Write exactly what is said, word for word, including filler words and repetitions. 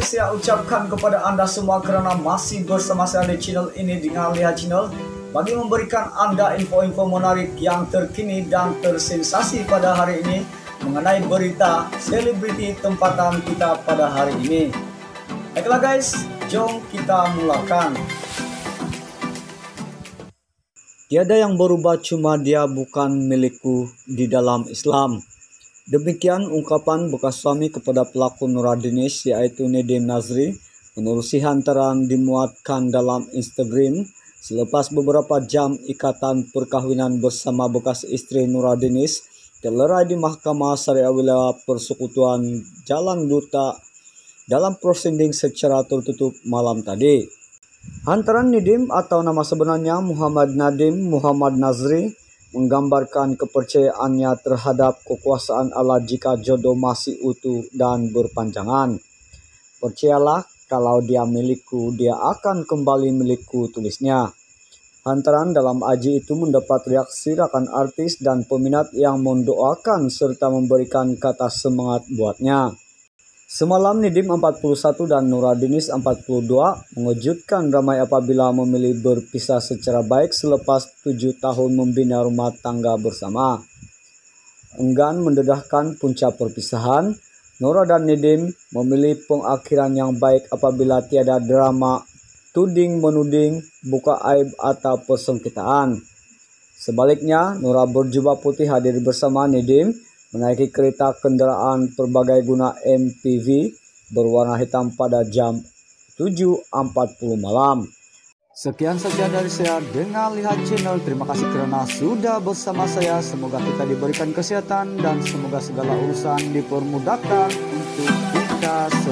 saya ucapkan kepada Anda semua kerana masih bersama saya di channel ini dengan Lihat Channel bagi memberikan Anda info-info menarik yang terkini dan tersensasi pada hari ini mengenai berita selebriti tempatan kita pada hari ini. Baiklah guys, jom kita mulakan. Tiada yang berubah, cuma dia bukan milikku di dalam Islam. Demikian ungkapan bekas suami kepada pelakon Nuradinis yaitu Nedim Nazri menerusi hantaran dimuatkan dalam Instagram selepas beberapa jam ikatan perkahwinan bersama bekas istri Nuradinis terlerai di Mahkamah Syariah Wilayah Persekutuan Jalan Duta dalam prosiding secara tertutup malam tadi. Hantaran Nedim atau nama sebenarnya Muhammad Nadim Muhammad Nazri menggambarkan kepercayaannya terhadap kekuasaan Allah jika jodoh masih utuh dan berpanjangan. Percayalah, kalau dia milikku, dia akan kembali milikku, tulisnya. Hantaran dalam aji itu mendapat reaksi rakan artis dan peminat yang mendoakan serta memberikan kata semangat buatnya. Semalam Nedim empat puluh satu dan Nuradinis empat puluh dua mengejutkan ramai apabila memilih berpisah secara baik selepas tujuh tahun membina rumah tangga bersama. Enggan mendedahkan punca perpisahan, Nura dan Nedim memilih pengakhiran yang baik apabila tiada drama, tuding menuding, buka aib atau persengketaan. Sebaliknya, Nura berjubah putih hadir bersama Nedim menaiki kereta kendaraan berbagai guna M P V berwarna hitam pada jam tujuh empat puluh malam. Sekian saja dari saya dengan Lihat Channel. Terima kasih kerana sudah bersama saya. Semoga kita diberikan kesehatan dan semoga segala urusan dipermudahkan untuk kita.